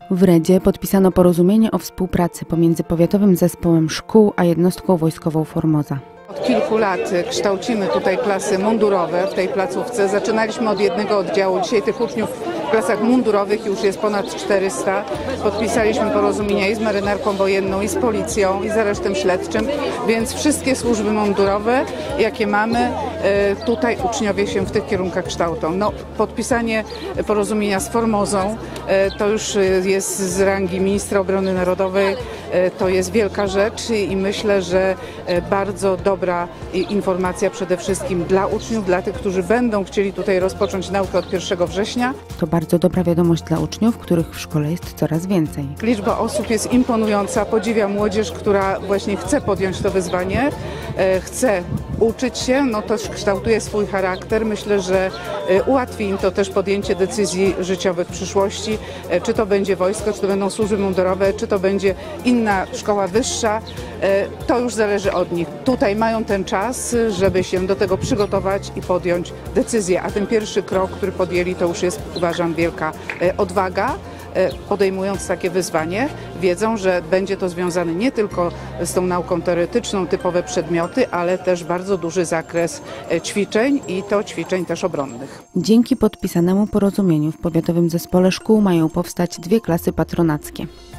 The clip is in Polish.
W Redzie podpisano porozumienie o współpracy pomiędzy Powiatowym Zespołem Szkół a jednostką wojskową Formoza. Od kilku lat kształcimy tutaj klasy mundurowe w tej placówce. Zaczynaliśmy od jednego oddziału. Dzisiaj tych uczniów w klasach mundurowych już jest ponad 400. Podpisaliśmy porozumienia i z marynarką wojenną, i z policją, i z aresztem śledczym, więc wszystkie służby mundurowe, jakie mamy, tutaj uczniowie się w tych kierunkach kształcą. No, podpisanie porozumienia z Formozą to już jest z rangi ministra obrony narodowej. To jest wielka rzecz i myślę, że bardzo dobra informacja przede wszystkim dla uczniów, dla tych, którzy będą chcieli tutaj rozpocząć naukę od 1 września. To bardzo dobra wiadomość dla uczniów, których w szkole jest coraz więcej. Liczba osób jest imponująca. Podziwiam młodzież, która właśnie chce podjąć to wyzwanie, chce uczyć się, no też kształtuje swój charakter. Myślę, że ułatwi im to też podjęcie decyzji życiowych w przyszłości, czy to będzie wojsko, czy to będą służby mundurowe, czy to będzie inna szkoła wyższa. To już zależy od nich. Tutaj mają ten czas, żeby się do tego przygotować i podjąć decyzję, a ten pierwszy krok, który podjęli, to już jest, uważam, wielka odwaga. Podejmując takie wyzwanie, wiedzą, że będzie to związane nie tylko z tą nauką teoretyczną, typowe przedmioty, ale też bardzo duży zakres ćwiczeń i to ćwiczeń też obronnych. Dzięki podpisanemu porozumieniu w Powiatowym Zespole Szkół mają powstać 2 klasy patronackie.